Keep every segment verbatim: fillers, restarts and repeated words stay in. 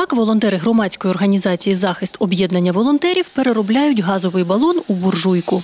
Так, волонтери громадської організації «Захист об'єднання волонтерів» переробляють газовий балон у буржуйку.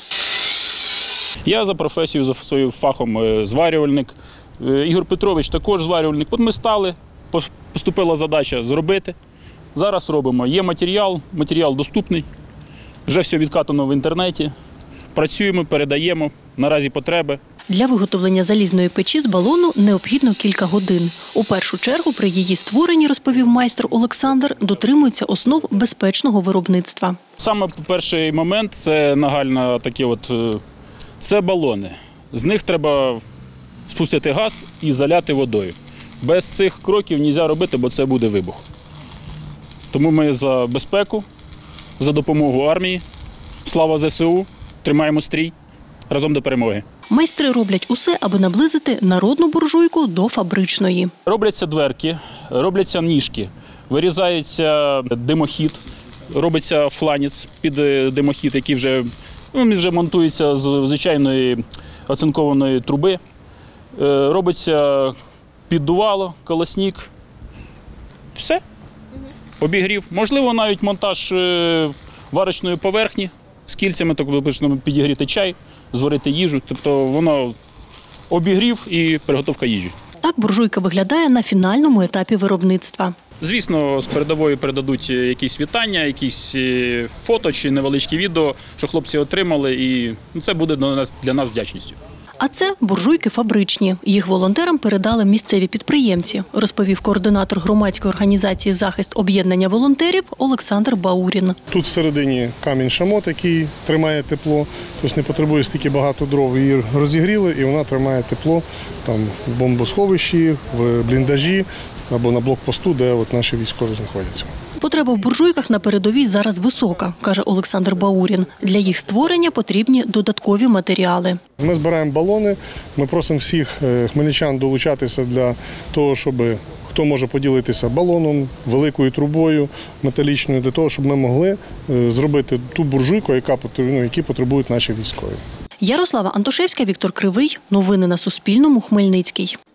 Я за професією, за своїм фахом зварювальник. Ігор Петрович також зварювальник. От ми стали, поступила задача зробити. Зараз робимо. Є матеріал, матеріал доступний, вже все відкатано в інтернеті. Працюємо, передаємо, наразі потреби. Для виготовлення залізної печі з балону необхідно кілька годин. У першу чергу при її створенні, розповів майстер Олександр, дотримуються основ безпечного виробництва. Саме перший момент – це нагально такі от, це балони. З них треба спустити газ і заляти водою. Без цих кроків не можна робити, бо це буде вибух. Тому ми за безпеку, за допомогу армії. Слава зе се у! Тримаємо стрій. Разом до перемоги. Майстри роблять усе, аби наблизити народну буржуйку до фабричної. Робляться дверки, робляться ніжки, вирізається димохід, робиться фланець під димохід, який вже, ну, вже монтується з звичайної оцинкованої труби. Робиться піддувало, колосник. Все. Обігрів. Можливо, навіть монтаж варочної поверхні з кільцями, тобто підігріти чай, зварити їжу. Тобто воно обігрів і приготовка їжі. Так буржуйка виглядає на фінальному етапі виробництва. Звісно, з передової передадуть якісь вітання, якісь фото чи невеличкі відео, що хлопці отримали, і це буде для нас, для нас вдячністю. А це буржуйки фабричні. Їх волонтерам передали місцеві підприємці, розповів координатор громадської організації «Захист об'єднання волонтерів» Олександр Баурін. Тут всередині камінь-шамот, який тримає тепло, тобто не потребує стільки багато дров. Її розігріли і вона тримає тепло там, в бомбосховищі, в бліндажі або на блокпосту, де от наші військові знаходяться. Потреба в буржуйках на передовій зараз висока, каже Олександр Баурін. Для їх створення потрібні додаткові матеріали. Ми збираємо балони, ми просимо всіх хмельничан долучатися для того, щоб хто може поділитися балоном, великою трубою металічною, для того, щоб ми могли зробити ту буржуйку, яка, ну, які потребують наші військові. Ярослава Антошевська, Віктор Кривий. Новини на Суспільному. Хмельницький.